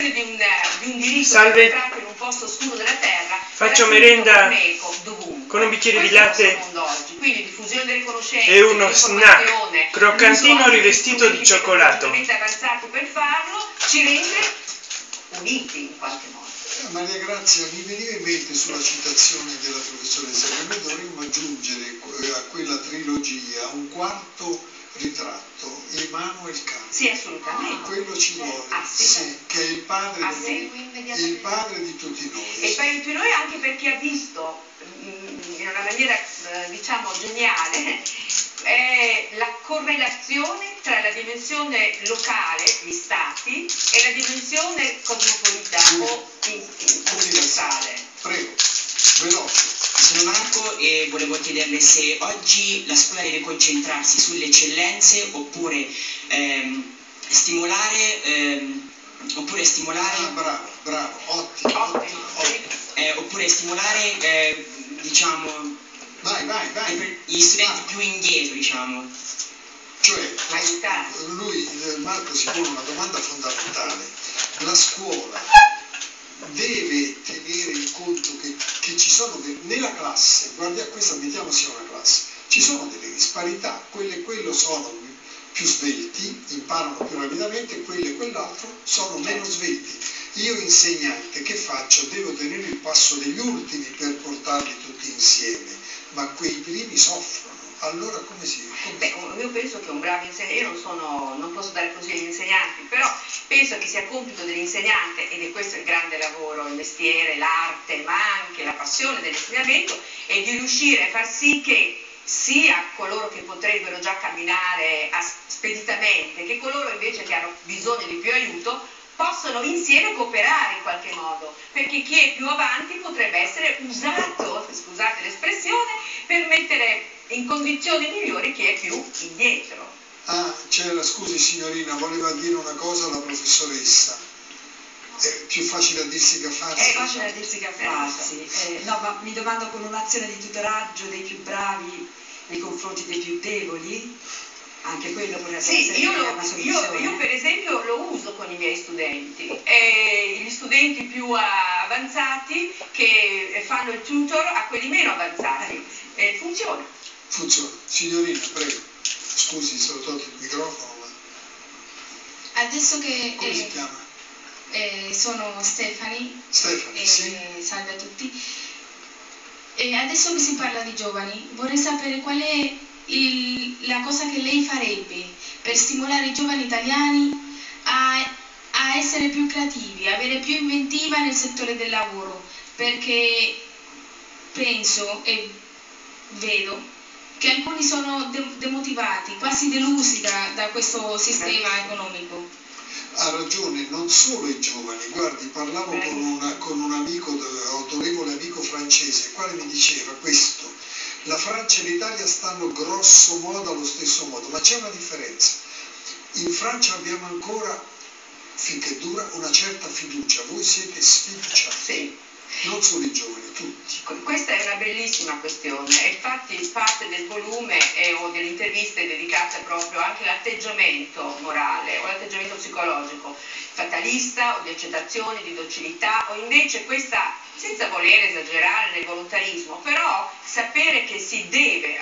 di un diritto Salve. entrato in un posto oscuro della terra. Faccio merenda con un bicchiere di latte quindi diffusione delle conoscenze e uno snack croccantino rivestito di cioccolato. Avanzati per farlo ci rende uniti in qualche modo. Maria Grazia, mi veniva in mente sulla citazione della professoressa che noi dovremmo aggiungere a quella trilogia un quarto ritratto, Immanuel Kant. Sì, assolutamente. Quello ci vuole, sì, che è il padre di tutti noi. E il padre di tutti noi anche perché ha visto in una maniera diciamo geniale la correlazione tra la dimensione locale, gli stati, e la dimensione cosmopolita o universale. Prego, veloce. Sono Marco e volevo chiederle se oggi la scuola deve concentrarsi sulle eccellenze oppure stimolare bravo, ottimo. Oppure stimolare diciamo vai. gli studenti più indietro, diciamo. Cioè, Marco si pone una domanda fondamentale. La scuola deve tenere in conto che ci sono nella classe, guardi a questa, ammettiamo sia una classe, ci sono delle disparità, quello sono più svelti, imparano più rapidamente, quello e quell'altro sono meno svelti. Io insegnante che faccio? Devo tenere il passo degli ultimi per portarli tutti insieme, ma quei primi soffrono. Allora come si... Io penso che un bravo insegnante, non posso dare consigli agli insegnanti, però penso che sia compito dell'insegnante, ed è questo il grande lavoro, il mestiere, l'arte, ma anche la passione dell'insegnamento, è di riuscire a far sì che sia coloro che potrebbero già camminare speditamente, che coloro invece che hanno bisogno di più aiuto, possono insieme cooperare in qualche modo, perché chi è più avanti potrebbe essere usato, scusate l'espressione, per mettere in condizioni migliori chi è più indietro. Scusi signorina, voleva dire una cosa alla professoressa. È più facile a dirsi che a farsi. È facile a dirsi che a farsi. No, ma mi domando, con un'azione di tutoraggio dei più bravi nei confronti dei più deboli, anche quello potrebbe essere una soluzione. Io per esempio lo uso con i miei studenti, gli studenti più avanzati che fanno il tutor a quelli meno avanzati, funziona. Signorina, prego. Scusi, se ho tolto il microfono, ma... Adesso che... Come si chiama? Sono Stefani. Sì. Salve a tutti. E adesso che si parla di giovani, vorrei sapere qual è la cosa che lei farebbe per stimolare i giovani italiani a essere più creativi, avere più inventiva nel settore del lavoro, perché penso e vedo che alcuni sono demotivati, quasi delusi da questo sistema economico. Ha ragione, non solo i giovani. Guardi, parlavo con un amico, autorevole amico francese, il quale mi diceva questo: la Francia e l'Italia stanno grosso modo allo stesso modo, ma c'è una differenza. In Francia abbiamo ancora, finché dura, una certa fiducia, voi siete sfiduciati. Sì. Non solo i giovani, tutti. Questa è una bellissima questione, e infatti parte del volume o delle interviste dedicate proprio anche all'atteggiamento morale o all'atteggiamento psicologico, fatalista o di accettazione, di docilità, o invece questa, senza voler esagerare nel volontarismo, però sapere che si deve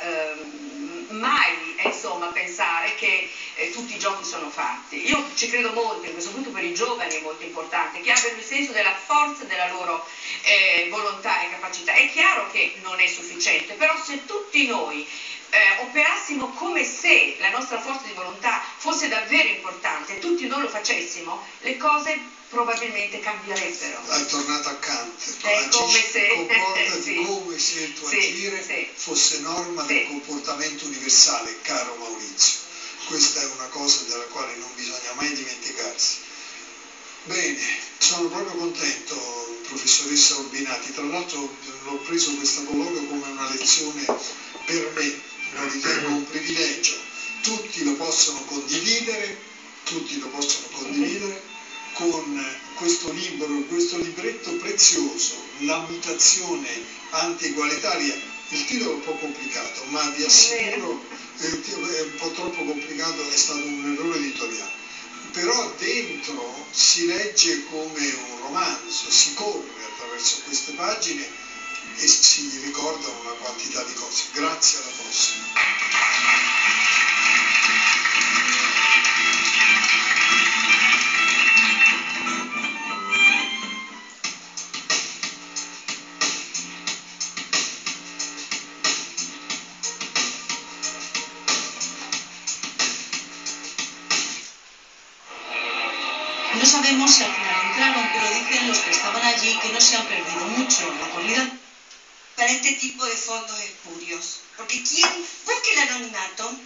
mai pensare che tutti i giochi sono fatti. Io ci credo molto, soprattutto per i giovani è molto importante, che abbiano il senso della forza della loro volontà e capacità. È chiaro che non è sufficiente, però se tutti noi operassimo come se la nostra forza di volontà fosse davvero importante e tutti noi lo facessimo, le cose probabilmente cambierebbero. È tornato a Kant, comportati come se il tuo agire fosse norma del comportamento universale, caro Maurizio. Questa è una cosa della quale non bisogna mai dimenticarsi. Bene, sono proprio contento, professoressa Urbinati. Tra l'altro l'ho preso questo colloquio come una lezione per me, lo ritengo un privilegio. Tutti lo possono condividere con questo libro, questo libretto prezioso, La mutazione antiegualitaria. Il titolo è un po' complicato, ma vi assicuro è un po' troppo complicato, è stato un errore editoriale. però dentro si legge come un romanzo, si corre attraverso queste pagine e si ricordano una quantità di cose. Grazie, alla prossima. No sabemos si al final entraron, pero dicen los que estaban allí que no se han perdido mucho. La corrida para este tipo de fondos espurios. Porque quien busque el anonimato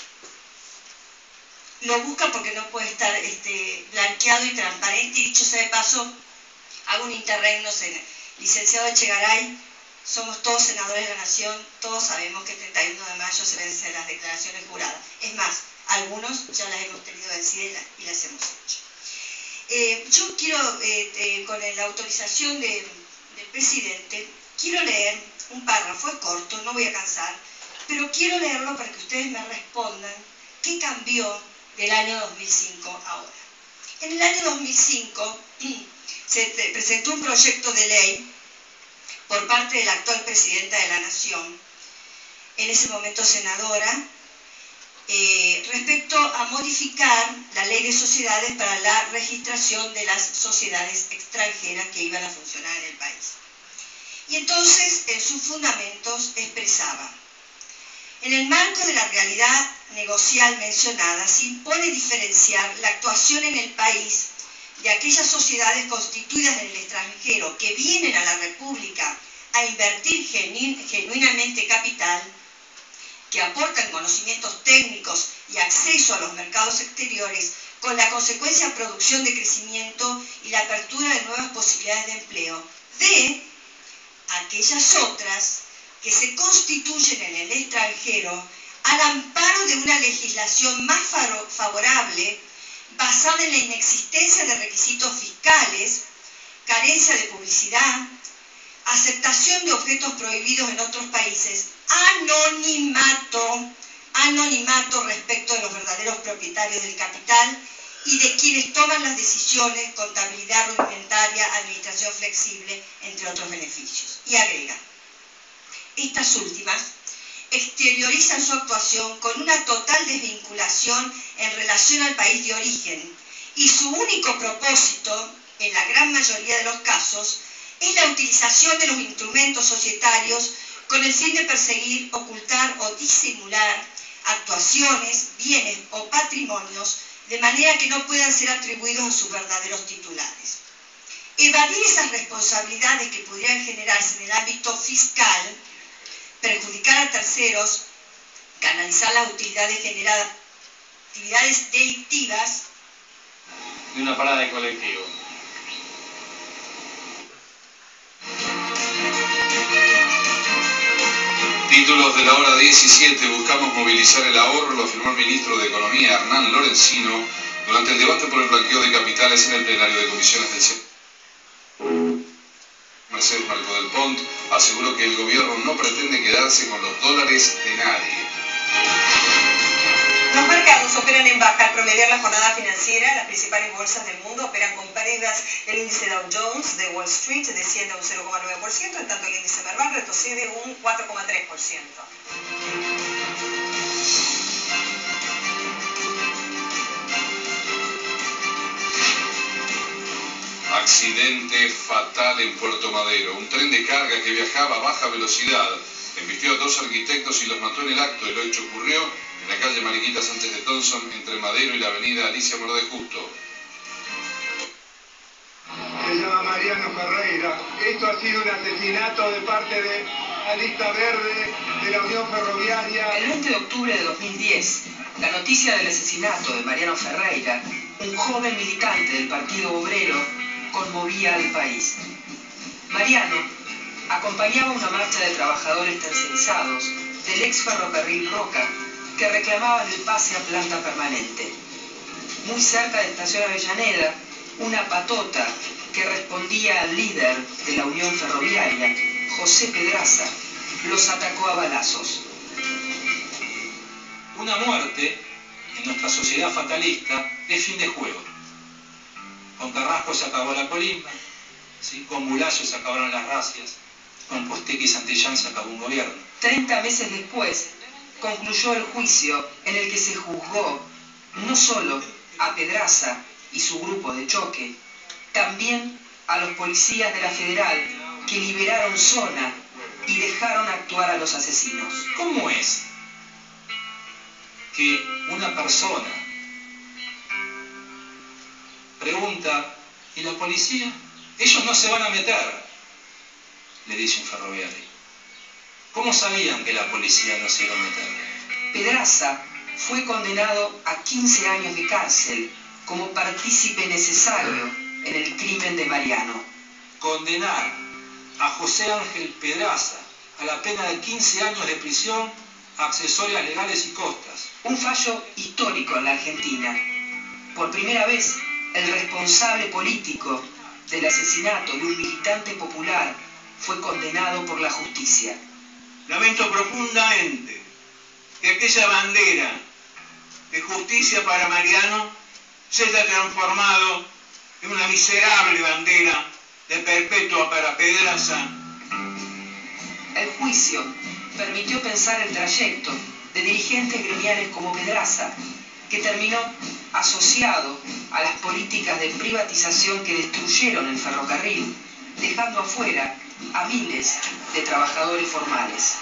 lo busca porque no puede estar blanqueado y transparente. Y dicho sea de paso, hago un interregno, licenciado Echegaray, somos todos senadores de la Nación, todos sabemos que el 31 de mayo se vencen las declaraciones juradas. Es más, algunos ya las hemos tenido vencidas y las hemos hecho. Yo quiero, con la autorización del presidente, quiero leer un párrafo, es corto, no voy a cansar, pero quiero leerlo para que ustedes me respondan qué cambió del año 2005 ahora. En el año 2005 se presentó un proyecto de ley por parte de la actual presidenta de la Nación, en ese momento senadora, respecto a modificar la ley de sociedades para la registración de las sociedades extranjeras que iban a funcionar en el país. Y entonces, en sus fundamentos, expresaba: en el marco de la realidad negocial mencionada, se impone diferenciar la actuación en el país de aquellas sociedades constituidas en el extranjero que vienen a la República a invertir genuinamente capital, que aportan conocimientos técnicos y acceso a los mercados exteriores, con la consecuencia producción de crecimiento y la apertura de nuevas posibilidades de empleo, de aquellas otras que se constituyen en el extranjero al amparo de una legislación más favorable, basada en la inexistencia de requisitos fiscales, carencia de publicidad, aceptación de objetos prohibidos en otros países, anonimato respecto de los verdaderos propietarios del capital y de quienes toman las decisiones, contabilidad rudimentaria, administración flexible, entre otros beneficios. Y agrega: estas últimas exteriorizan su actuación con una total desvinculación en relación al país de origen y su único propósito, en la gran mayoría de los casos, es la utilización de los instrumentos societarios con el fin de perseguir, ocultar o disimular actuaciones, bienes o patrimonios de manera que no puedan ser atribuidos a sus verdaderos titulares. Evadir esas responsabilidades que pudieran generarse en el ámbito fiscal, perjudicar a terceros, canalizar las utilidades generadas, actividades delictivas. De una parada de colectivo. Títulos de la hora 17. Buscamos movilizar el ahorro, lo afirmó el ministro de Economía, Hernán Lorenzino, durante el debate por el blanqueo de capitales en el plenario de comisiones del Senado. Mercedes Marco del Pont aseguró que el gobierno no pretende quedarse con los dólares de nadie. Los mercados operan en baja. Al promediar la jornada financiera, las principales bolsas del mundo operan con pérdidas. El índice Dow Jones de Wall Street desciende un 0,9%, en tanto el índice Merval retrocede un 4,3%. Accidente fatal en Puerto Madero. Un tren de carga que viajaba a baja velocidad embistió a dos arquitectos y los mató en el acto. El hecho ocurrió en la calle Mariquita Sánchez de Thompson, entre Madero y la avenida Alicia Mora de Justo. Se llama Mariano Ferreira. Esto ha sido un asesinato de parte de la lista verde de la Unión Ferroviaria. El 20 de octubre de 2010, la noticia del asesinato de Mariano Ferreira, un joven militante del Partido Obrero, conmovía al país. Mariano acompañaba una marcha de trabajadores tercerizados del ex ferrocarril Roca, que reclamaban el pase a planta permanente. Muy cerca de Estación Avellaneda, una patota que respondía al líder de la Unión Ferroviaria, José Pedraza, los atacó a balazos. Una muerte en nuestra sociedad fatalista es fin de juego. Con Carrasco se acabó la colimba, ¿sí? Con Bulacio se acabaron las racias, con Postequi y Santillán se acabó un gobierno. 30 meses después concluyó el juicio en el que se juzgó no solo a Pedraza y su grupo de choque, también a los policías de la Federal que liberaron zona y dejaron actuar a los asesinos. ¿Cómo es que una persona pregunta, ¿y la policía? Ellos no se van a meter, le dice un ferroviario. ¿Cómo sabían que la policía no se iba a meter? Pedraza fue condenado a 15 años de cárcel como partícipe necesario en el crimen de Mariano. Condenar a José Ángel Pedraza a la pena de 15 años de prisión, accesorias legales y costas. Un fallo histórico en la Argentina. Por primera vez, el responsable político del asesinato de un militante popular fue condenado por la justicia. Lamento profundamente que aquella bandera de justicia para Mariano se haya transformado en una miserable bandera de perpetua para Pedraza. El juicio permitió pensar el trayecto de dirigentes gremiales como Pedraza, que terminó asociado a las políticas de privatización que destruyeron el ferrocarril, dejando afuera a miles de trabajadores formales.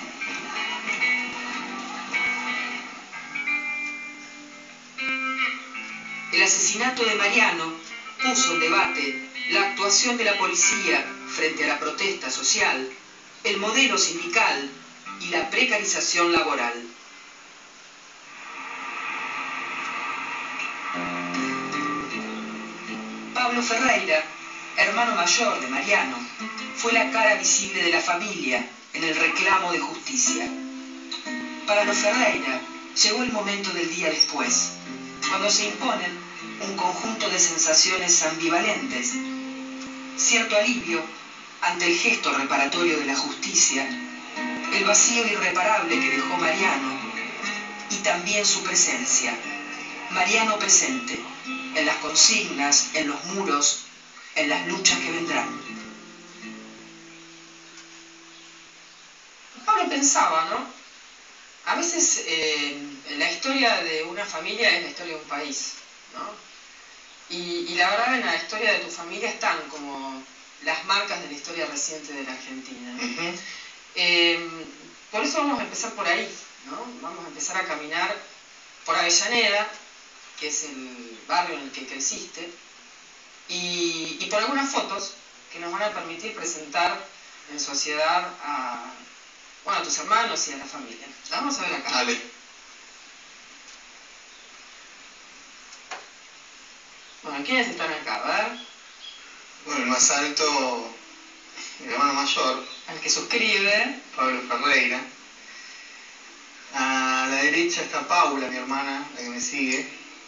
El asesinato de Mariano puso en debate la actuación de la policía frente a la protesta social, el modelo sindical y la precarización laboral. Pablo Ferreira, hermano mayor de Mariano, fue la cara visible de la familia en el reclamo de justicia. Para los Ferreira llegó el momento del día después, cuando se imponen un conjunto de sensaciones ambivalentes. Cierto alivio ante el gesto reparatorio de la justicia, el vacío irreparable que dejó Mariano y también su presencia. Mariano presente, en las consignas, en los muros, en las luchas que vendrán. Pablo pensaba, ¿no? A veces la historia de una familia es la historia de un país, ¿no? Y la verdad en la historia de tu familia están como las marcas de la historia reciente de la Argentina, ¿no? Por eso vamos a empezar por ahí, ¿no? Vamos a empezar a caminar por Avellaneda, que es el barrio en el que creciste, y por algunas fotos que nos van a permitir presentar en sociedad a tus hermanos y a la familia. La vamos a ver acá. Dale. Bueno, ¿quiénes están acá? A ver. Bueno, el más alto, mi hermano mayor. Al que suscribe. Pablo Ferreira. A la derecha está Paula, mi hermana, la que me sigue.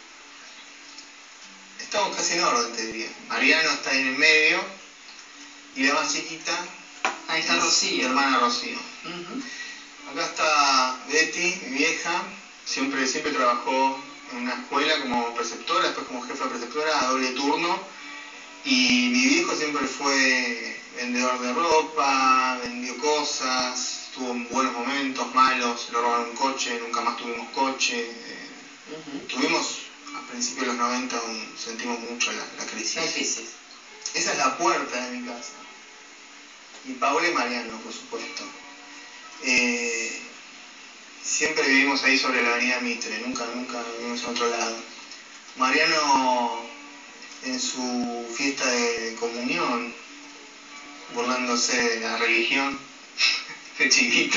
Estamos casi en orden, te diría. Mariano está ahí en el medio. Y la más chiquita. Ahí está Rocío. Mi hermana Rocío. Acá está Betty, mi vieja. Siempre trabajó en una escuela como preceptora, después como jefa de preceptora a doble turno. Y mi viejo siempre fue vendedor de ropa, vendió cosas, tuvo buenos momentos, malos, le robaron un coche, nunca más tuvimos coche. Tuvimos a principios de los 90, sentimos mucho la crisis. Esa es la puerta de mi casa. Y Paula y Mariano, por supuesto. Siempre vivimos ahí sobre la avenida Mitre, nunca vivimos en otro lado. Mariano en su fiesta de comunión, burlándose de la religión, de chiquito.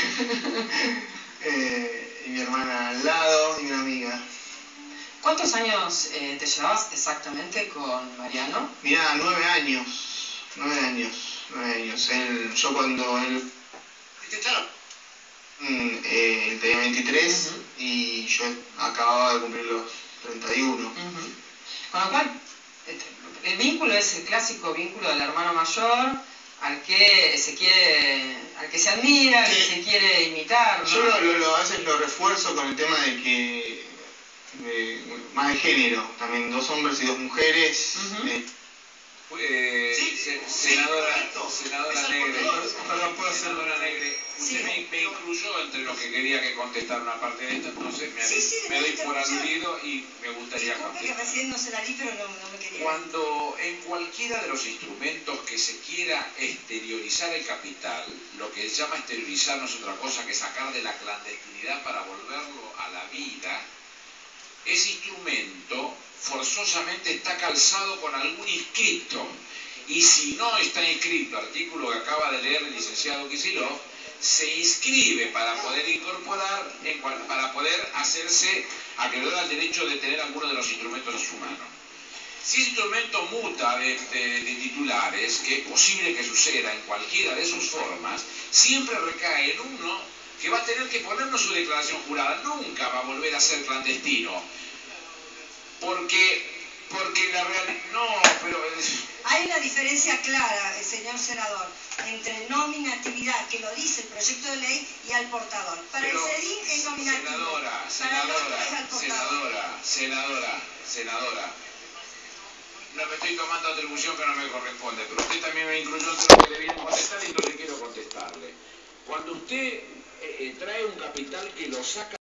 Y mi hermana al lado y una amiga. ¿Cuántos años te llevabas exactamente con Mariano? Mirá, 9 años. Yo cuando él... Él tenía 23 y yo acababa de cumplir los 31. Con lo cual, el vínculo es el clásico vínculo del hermano mayor al que se admira, al que se quiere imitar, ¿no? Yo a veces lo refuerzo con el tema de que más de género, también 2 hombres y 2 mujeres. Senadora Negre, perdón, puedo hacer Dora Negre. Usted me incluyó entre los que quería que contestara una parte de esto, entonces me doy por aludido y me gustaría contestar. Que recién no se la di, pero no me quería. Cuando en cualquiera de los instrumentos que se quiera exteriorizar el capital, lo que se llama exteriorizar no es otra cosa que sacar de la clandestinidad para volverlo a la vida, ese instrumento forzosamente está calzado con algún inscripto, y si no está inscrito, artículo que acaba de leer el licenciado Kicillof, se inscribe para poder incorporar, para poder hacerse acreedor al derecho de tener alguno de los instrumentos en su mano. Si ese instrumento muta de titulares, que es posible que suceda en cualquiera de sus formas, siempre recae en uno que va a tener que ponernos su declaración jurada. Nunca va a volver a ser clandestino. Porque la realidad... No, pero... Hay una diferencia clara, señor senador, entre nominatividad, que lo dice el proyecto de ley, y al portador. Para el CEDIN es nominativo. Senadora. No me estoy tomando atribución que no me corresponde, pero usted también me incluyó entre los que debían contestar y entonces quiero contestarle. Cuando usted trae un capital que lo saca